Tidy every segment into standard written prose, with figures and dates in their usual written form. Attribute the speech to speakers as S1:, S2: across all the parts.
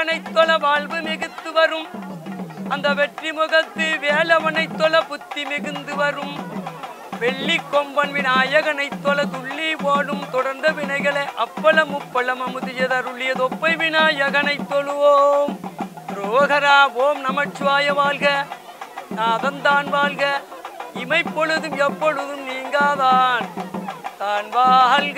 S1: விநாயகனை தொழ வாழ்வு மிகுத்து வரும். அந்த வெற்றி முகத்து வேலவனை தொழ புத்தி மிகுந்து வரும். வெள்ளி கொம்பன் விநாயகனை தொழ துள்ளி ஓடும் தொடர்ந்த வினைகளை அப்பளம் முப்பளம் அமுதியதருளிய தொப்பை விநாயகனை தொழுவோம். ரோகரா ஓம் நமச்சிவாய வாழ்க, நாதந்தான் வாழ்க, இமைப்பொழுதும் எப்பொழுதும் நீங்காதான் தான் வாழ்க.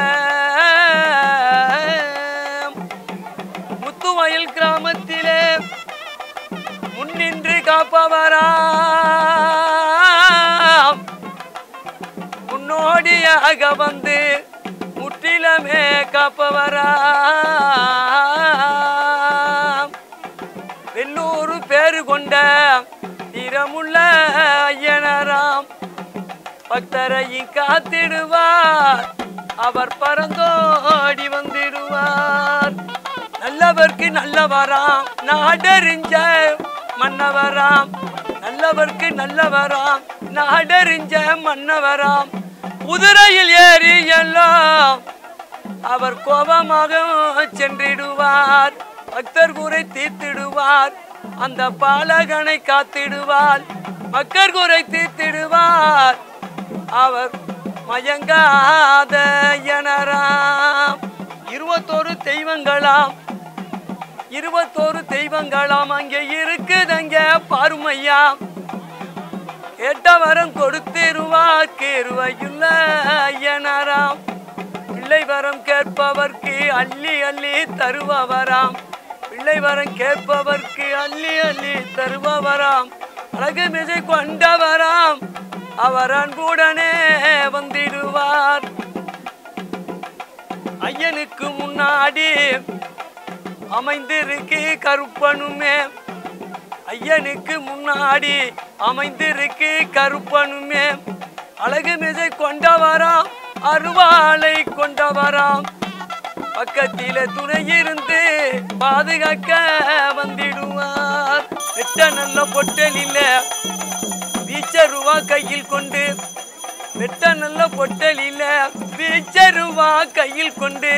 S1: முத்துவயல் கிராமத்திலே முன்னின்று காப்பவராம், முன்னோடியாக வந்து முற்றிலுமே காப்பவராம். வெள்ளூர் பேரு கொண்ட திறமுள்ள ஐயனாராம், பக்தரையும் காத்திடுவார், அவர் பறந்தோடி வந்திடுவார். நல்லவர்க்கு நல்லவராம், நாடறிஞ்ச மன்னவராம். நல்லவர்க்கு நல்லவராம், நாடறிஞ்ச மன்னவராம். குதிரையில் ஏறி எல்லாம் அவர் கோபமாக சென்றிடுவார். பக்தர் குறை தீர்த்திடுவார், அந்த பாலகனை காத்திடுவார். மக்கள் குறை தீர்த்திடுவார், அவர் மயங்காத ஐயனாராம். 21 தெய்வங்களாம், 21 தெய்வங்களாம் அங்கே இருக்குதங்க பாருமையா. கேட்டவரம் கொடுத்திருவார் கிருபையுள்ள ஐயனாராம். பிள்ளை வரம் கேட்பவர்க்கு அள்ளி அள்ளி தருபவராம். பிள்ளை வரம் கேட்பவர்க்கு அள்ளி அள்ளி தருபவராம். அழகு மிசை கொண்டவராம், அவர் அன்புடனே வந்திடுவார். ஐயனுக்கு முன்னாடி அமைந்திருக்கு கருப்பனுமே, ஐயனுக்கு முன்னாடி அமைந்திருக்கு கருப்பனுமே. அழகு மிசை கொண்டவராம், அருவாளை கொண்டவராம். பக்கத்தில துணை இருந்து பாதுகாக்க வந்திடுவார். வெட்ட நல்ல பொட்டலில வீச்சருவா கையில் கொண்டு, வெட்ட நல்ல பொட்டலில வீச்சருவா கையில் கொண்டு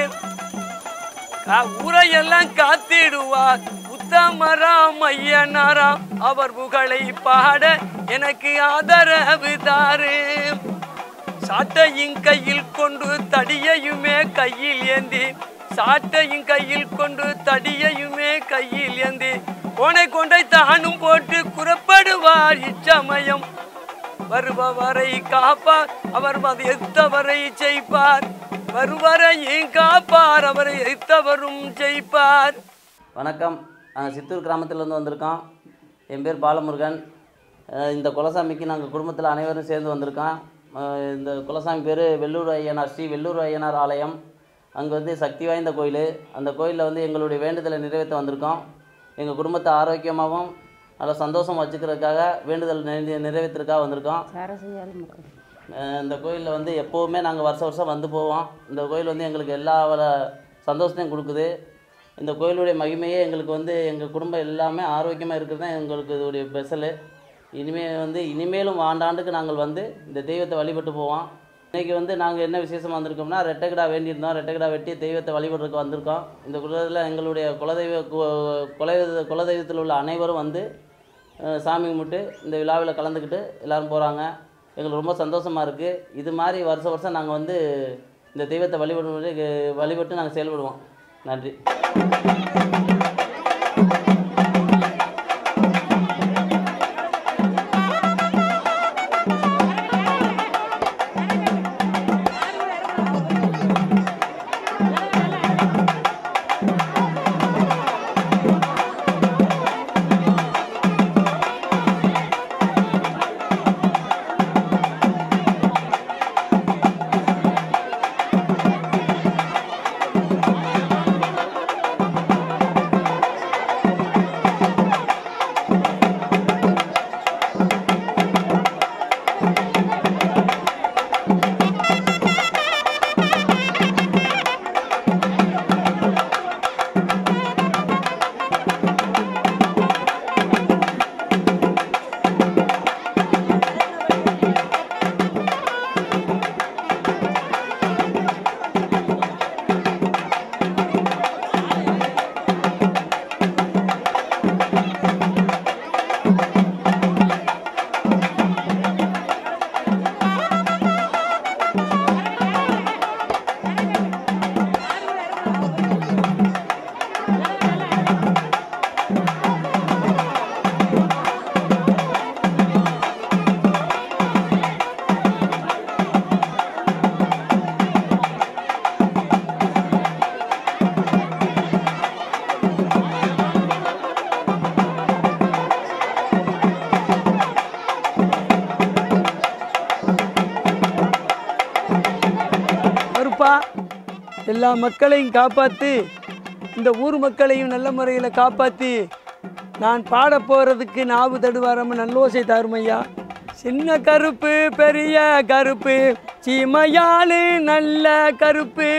S1: ஊரையெல்லாம் காத்திடுவார். உத்தமராம் ஐயனாராம், அவர் புகழை பாட எனக்கு ஆதரவு தாரு. சாட்டையும் கையில் கொண்டு தடியையுமே கையில் ஏந்தி, சாட்டையும் கையில் கொண்டு தடியையுமே கையில் ஏந்தி கோனை கொண்டை தானும் போட்டு குறப்படுவார். இச்சமயம் வருபவரை காப்பார், அவர் எத்தவரை செய்ப்பார். வருவரையும் காப்பார், அவரை எத்தவரும் செய்ப்பார்.
S2: வணக்கம், சித்தூர் கிராமத்திலேருந்து வந்திருக்கோம். என் பேர் பாலமுருகன். இந்த குலசாமிக்கு நாங்கள் குடும்பத்தில் அனைவரும் சேர்ந்து வந்திருக்கோம். இந்த குலசாமி பேர் வெள்ளூர் ஐயனார், ஸ்ரீ வெள்ளூர் ஐயனார் ஆலயம். அங்கே வந்து சக்தி வாய்ந்த கோயில். அந்த கோயிலில் வந்து எங்களுடைய வேண்டுதலை நிறைவேற்ற வந்திருக்கோம். எங்கள் குடும்பத்தை ஆரோக்கியமாகவும் நல்லா சந்தோஷமாக வச்சுக்கிறதுக்காக வேண்டுதல் நிறைவேற்றுறதுக்காக வந்திருக்கோம். இந்த கோயிலில் வந்து எப்போவுமே நாங்கள் வருஷம் வந்து போவோம். இந்த கோயில் வந்து எங்களுக்கு எல்லா சந்தோஷத்தையும் கொடுக்குது. இந்த கோயிலுடைய மகிமையே எங்களுக்கு வந்து எங்கள் குடும்பம் எல்லாமே ஆரோக்கியமாக இருக்கிறது தான் எங்களுக்கு இதோடைய ஸ்பெஷலு. இனிமேலும் ஆண்டாண்டுக்கு நாங்கள் வந்து இந்த தெய்வத்தை வழிபட்டு போவோம். இன்றைக்கி வந்து நாங்கள் என்ன விசேஷமாக வந்திருக்கோம்னா, ரெட்டைக்கிடா வேண்டியிருந்தோம். ரெட்டைக்கிடா வெட்டி தெய்வத்தை வழிபடுறதுக்கு வந்திருக்கோம். இந்த குலத்தில் எங்களுடைய குலதெய்வத்தில் உள்ள அனைவரும் வந்து சாமி கும்பிட்டு இந்த விழாவில் கலந்துக்கிட்டு எல்லோரும் போகிறாங்க. எங்களுக்கு ரொம்ப சந்தோஷமாக இருக்குது. இது மாதிரி வருஷம் நாங்கள் வந்து இந்த தெய்வத்தை வழிபட்டு நாங்கள் செயல்படுவோம். நன்றி.
S1: எல்லா மக்களையும் காப்பாற்றி இந்த ஊர் மக்களையும் நல்ல முறையில் காப்பாற்றி நான் பாட போகிறதுக்கு நாவு தடுவாராம நல்லோசை தாருமையா. சின்ன கருப்பு பெரிய கருப்பு சீமையாளு நல்ல கருப்பு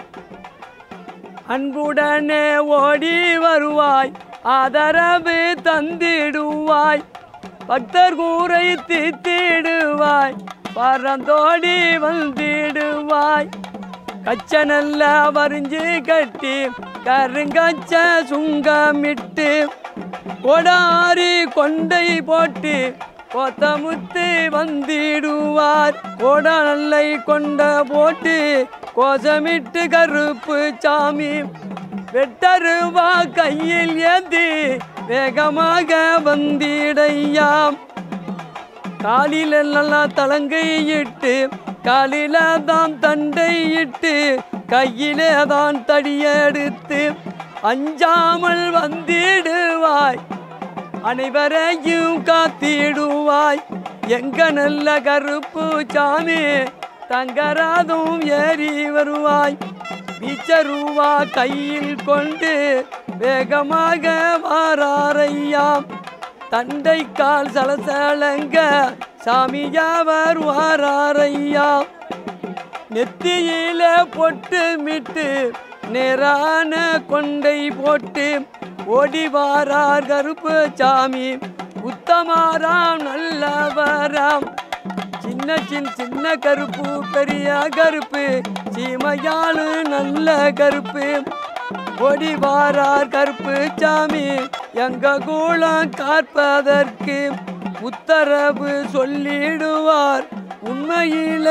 S1: அன்புடனே ஓடி வருவாய் ஆதரவு தந்திடுவாய் பக்தர் கூரை தீத்திடுவாய் பறந்தோடி வந்திடுவாய் கச்ச நல்லா வரிஞ்சு கட்டி கருங்கச்ச சுங்கமிட்டு கொடாரி கொண்டை போட்டு கோத்தமுத்து வந்திடுவார் கோடா நல்லை கொண்ட போட்டு கோசமிட்டு கருப்பு சாமி வெட்டருவா கையில் ஏந்தி வேகமாக வந்திடையாம் காலில நல்லா தலங்கை இட்டு காலில தான் தண்டை இட்டு கையிலே தான் தடியெடுத்து அஞ்சாமல் வந்திடுவாய் அனைவரையும் காத்திடுவாய் எங்க நல்ல கருப்பு சாமி தங்கராதும் ஏறி வருவாய் பீச்சருவா கையில் கொண்டு வேகமாக வாராரையாம் தண்டை கால் சலசலங்க சாமியாவர் வாராரையாம் நெத்தியில பொட்டு மிட்டு நேரான கொண்டை போட்டு ஓடி வாரார் கருப்பு சாமி உத்தமாராம் நல்லவராம் சின்ன கருப்பு பெரிய கருப்பு சீமையாளு நல்ல கருப்பு ஓடி வாரார் கருப்பு சாமி எங்க கூலம் காப்பதற்கு உத்தரவு சொல்லிடுவார் உண்மையில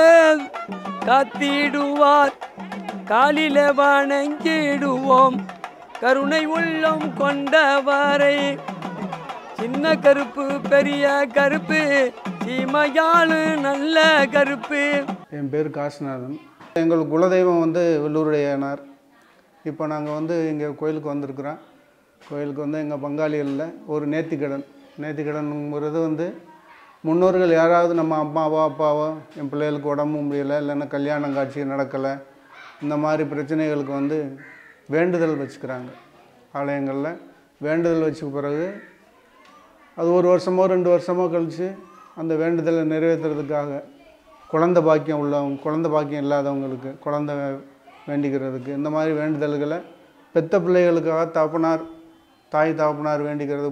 S1: காத்திடுவார் காலில வணங்கிடுவோம் கருணை உள்ளம் கொண்டவரை சின்ன கருப்பு பெரிய கருப்பு சீமையாளு நல்ல கருப்பு.
S3: என் பேர் காசிநாதன். எங்கள் குலதெய்வம் வந்து வெள்ளூருடையானார். இப்போ நாங்கள் இங்கே கோயிலுக்கு வந்திருக்கிறோம். கோயிலுக்கு எங்கள் பங்காளிகளில் ஒரு நேர்த்திக்கடனுங்கிறது முன்னோர்கள் யாராவது நம்ம அம்மாவோ அப்பாவோ என் பிள்ளைகளுக்கு உடம்பு முடியலை இல்லைன்னா கல்யாணம் காட்சி நடக்கலை இந்த மாதிரி பிரச்சனைகளுக்கு வேண்டுதல் வச்சுக்கிறாங்க. ஆலயங்களில் வேண்டுதல் வச்சுக்க பிறகு அது ஒரு வருஷமோ 2 வருஷமோ கழித்து அந்த வேண்டுதலை நிறைவேற்றுறதுக்காக குழந்தை பாக்கியம் உள்ளவங்க குழந்தை பாக்கியம் இல்லாதவங்களுக்கு குழந்தை வேண்டிக்கிறதுக்கு இந்த மாதிரி வேண்டுதல்களை பெத்த பிள்ளைகளுக்காக தாய் தகப்பனார் வேண்டிக்கிறது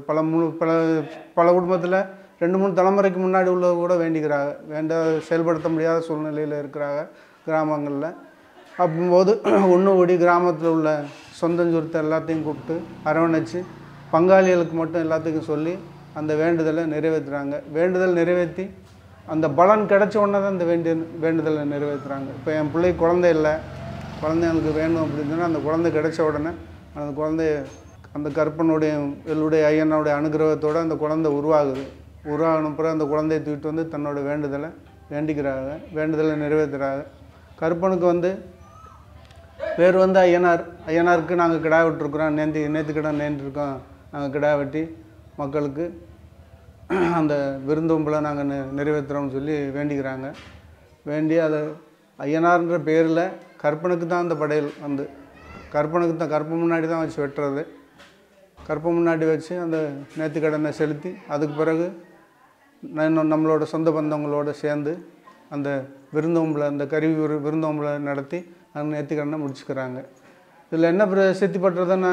S3: பல குடும்பத்தில் 2-3 தலைமுறைக்கு முன்னாடி உள்ளவங்க கூட வேண்டிக்கிறாங்க. செயல்படுத்த முடியாத சூழ்நிலையில் இருக்கிறாங்க கிராமங்களில். அப்போது ஒன்று ஓடி கிராமத்தில் உள்ள சொந்தஞ்சுருத்தை எல்லாத்தையும் கூப்பிட்டு அரவணைச்சு பங்காளிகளுக்கு மட்டும் எல்லாத்துக்கும் சொல்லி அந்த வேண்டுதலை நிறைவேற்றுறாங்க. வேண்டுதல் நிறைவேற்றி அந்த பலன் கிடைச்ச உடனே தான் அந்த வேண்டுதலை நிறைவேற்றுறாங்க. இப்போ என் பிள்ளை குழந்தை இல்லை, குழந்தைங்களுக்கு வேணும் அப்படின்னு சொன்னால் அந்த குழந்தை கிடைச்ச உடனே அந்த குழந்தைய அந்த கற்பனுடைய வெள்ளுடைய ஐயனுடைய அனுகிரகத்தோடு அந்த குழந்தை உருவாகணும். பிறகு அந்த குழந்தையை தூக்கிட்டு தன்னோட வேண்டுதலை வேண்டிக்கிறாங்க, வேண்டுதலை நிறைவேற்றுறாங்க. கற்பனுக்கு பேர் ஐயனாருக்கு நாங்கள் கிடா விட்டுருக்குறோம், நேர்த்திக்கடன் நேர்ந்துருக்கோம். நாங்கள் கிடா வெட்டி மக்களுக்கு அந்த விருந்தோம்பலை நாங்கள் நிறைவேற்றுறோம்னு சொல்லி வேண்டிக்கிறாங்க. வேண்டி அதை ஐயனார்ன்ற பேரில் கற்பனுக்கு தான் அந்த படையல் கற்பனுக்கு தான் கற்பம் முன்னாடி தான் வச்சு வெட்டுறது. கற்பம் முன்னாடி வச்சு அந்த நேர்த்திக்கடனை செலுத்தி அதுக்கு பிறகு நம்மளோட சொந்த பந்தங்களோடு சேர்ந்து அந்த விருந்தோம்பலை அந்த விருந்தோம்பலை நடத்தி அந்த நேர்த்திக்கடனை முடிச்சுக்கிறாங்க. இதில் என்ன பிரசித்தி பட்டுறதுன்னா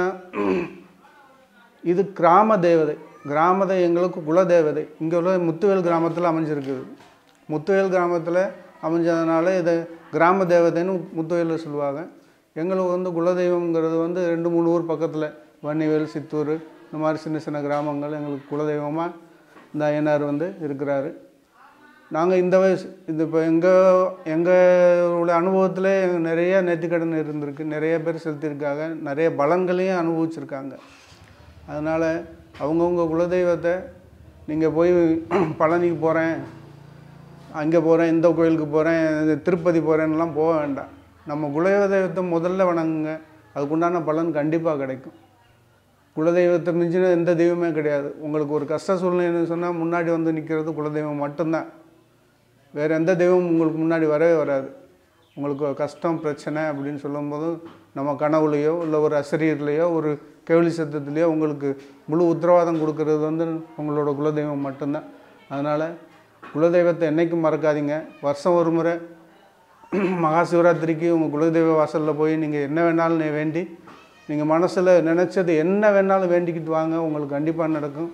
S3: இது கிராம தேவதை எங்களுக்கு குலதேவதை. இங்கே உள்ள முத்துவேல் கிராமத்தில் அமைஞ்சிருக்குது. முத்துவேல் கிராமத்தில் அமைஞ்சதுனால இதை கிராம தேவதைன்னு முத்துவேலில் சொல்லுவாங்க. எங்களுக்கு குலதெய்வங்கிறது 2-3 ஊர் பக்கத்தில் வன்னிவேல், சித்தூர் இந்த மாதிரி சின்ன கிராமங்கள் எங்களுக்கு குலதெய்வமாக இந்த ஐயனார் இருக்கிறாரு. நாங்கள் இந்த வயசு இப்போ எங்களோட அனுபவத்தில் நிறைய நேர்த்திக்கடன் இருந்திருக்கு, நிறைய பேர் செலுத்தியிருக்காங்க, நிறைய பலன்களையும் அனுபவிச்சிருக்காங்க. அதனால் அவங்கவுங்க குலதெய்வத்தை நீங்கள் போய் பழனிக்கு போகிறேன், அங்கே போகிறேன், இந்த கோயிலுக்கு போகிறேன், திருப்பதி போகிறேன்னெலாம் போக வேண்டாம். நம்ம குலதெய்வத்தை முதல்ல வணங்குங்க, அதுக்குண்டான பலன் கண்டிப்பாக கிடைக்கும். குலதெய்வத்தை மிஞ்சின எந்த தெய்வமே கிடையாது. உங்களுக்கு ஒரு கஷ்ட சூழ்நிலைன்னு சொன்னால் முன்னாடி நிற்கிறது குலதெய்வம் மட்டும்தான். வேறு எந்த தெய்வமும் உங்களுக்கு முன்னாடி வரவே வராது. உங்களுக்கு கஷ்டம் பிரச்சனை அப்படின்னு சொல்லும்போது நம்ம கனவுலையோ இல்லை ஒரு அசரீர்லையோ ஒரு கேள்வி சத்தத்துலேயோ உங்களுக்கு முழு உத்தரவாதம் கொடுக்கறது வந்து உங்களோட குலதெய்வம் மட்டும்தான். அதனால் குலதெய்வத்தை என்றைக்கும் மறக்காதீங்க. வருஷம் ஒரு முறை மகா சிவராத்திரிக்கு உங்கள் குலதெய்வ வாசலில் போய் நீங்கள் என்ன வேணாலும் வேண்டி நீங்கள் மனசில் நினச்சது என்ன வேணாலும் வேண்டிக்கிட்டு வாங்க, உங்களுக்கு கண்டிப்பாக நடக்கும்.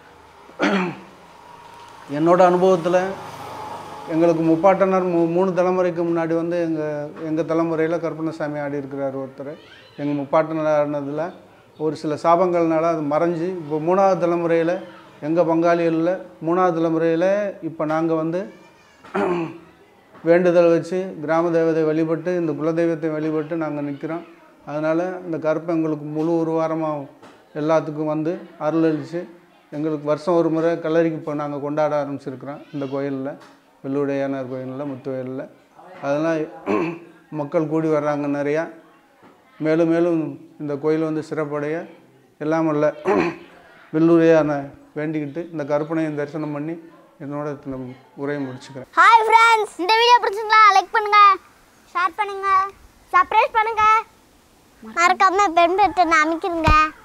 S3: என்னோடய அனுபவத்தில் எங்களுக்கு முப்பாட்டனர் 3 தலைமுறைக்கு முன்னாடி வந்து எங்கள் தலைமுறையில் கருப்பண்ணசாமி ஆடி இருக்கிறார் ஒருத்தர். எங்கள் முப்பாட்டனர் ஆடினதில் ஒரு சில சாபங்கள்னால அது மறைஞ்சு இப்போ 3வது தலைமுறையில் எங்கள் பங்காளிகளில் 3வது தலைமுறையில் இப்போ நாங்கள் வந்து வேண்டுதல் வச்சு கிராம தேவதை வழிபட்டு இந்த குலதெய்வத்தை வழிபட்டு நாங்கள் நிற்கிறோம். அதனால் இந்த கருப்பை எங்களுக்கு முழு ஒரு வாரமாக எல்லாத்துக்கும் வந்து அருளளிச்சு எங்களுக்கு வருஷம் ஒரு முறை கல்லறைக்கு இப்போ நாங்கள் கொண்டாட ஆரம்பிச்சிருக்கிறோம். இந்த கோயிலில் வெள்ளுடையானார் கோயிலில் முத்துவயலில் அதெல்லாம் மக்கள் கூடி வர்றாங்க நிறையா. மேலும் மேலும் இந்த கோயில் வந்து சிறப்படைய எல்லாம் உள்ள வெள்ளுடையான வேண்டிக்கிட்டு இந்த கருப்பனையும் தரிசனம் பண்ணி என்னோட உரையை முடிச்சுக்கிறேன்.
S4: ஹாய் ஃப்ரெண்ட்ஸ், இந்த வீடியோ பிடிச்சிருந்தா லைக் பண்ணுங்க, ஷேர் பண்ணுங்க, சப்ஸ்கிரைப் பண்ணுங்க, மறக்காம பெல் பட்டனை அமைக்கிருங்க.